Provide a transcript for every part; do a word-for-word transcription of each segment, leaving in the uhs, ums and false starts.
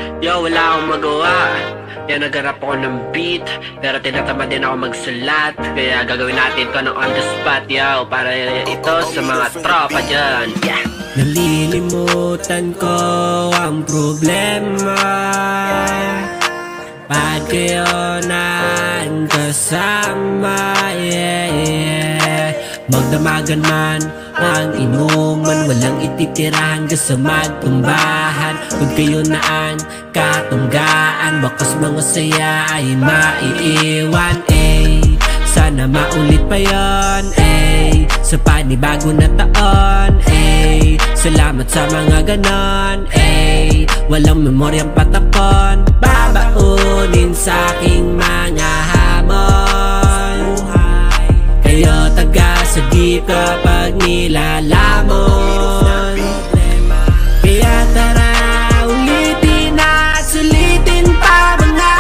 Yo, wala akong magawa. Kaya nagharap ako ng beat, pero tinatamad din ako magsulat. Kaya gagawin natin ito ng on the spot, yo, para ito sa mga tropa dyan. Yeah. Nalilimutan ko ang problema pag kayo naan kasama, yeah, yeah. Magdamagan man ang inuman, walang ititirahan ka sa magtumbahan. Pag kayo naan katunggaan, bakas mga saya ay maiiwan, eh. Sana maulit pa yon, eh. Sa panibago na taon, eh. Salamat sa mga ganon, eh. Walang memoryang patapon, babaunin sa aking mga hamon. Kayo taga-sagip kapag nilalamon. Kaya tara, ulitin at sulitin pa mga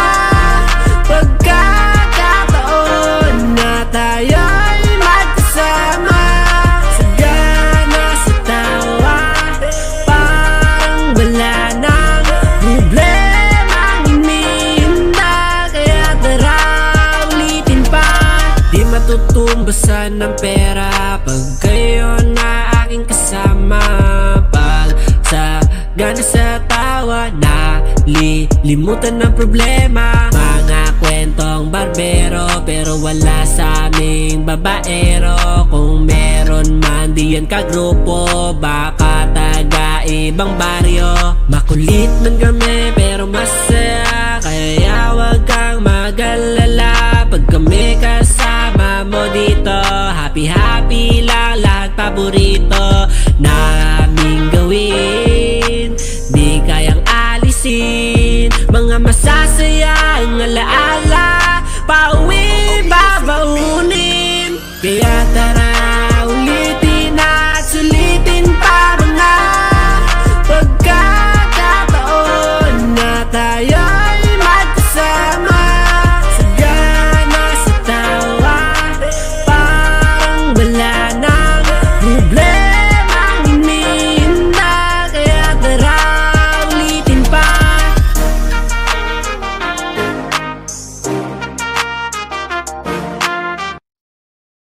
pagkakataon na tayo'y magkasama. Sagana sa tawa, parang wala nang problemang iniinda. Kaya tara, ulitin pa. Di matutumbasan ng pera pag kayo na aking kasama. Pag sa gana sa tawa, nalilimutan ng problema. Mga kwentong barbero, pero wala sa aming babaero. Kung meron man, di yan kagrupo, baka taga ibang baryo. Makulit man kami, pero masaya, kaya wag kang mag-alala. Pag kami kasama mo dito, happy-happy lang, lahat paborito naming gawin. Di kayang alisin mga masasayang alaala, pauwi babaunin. Kaya tara,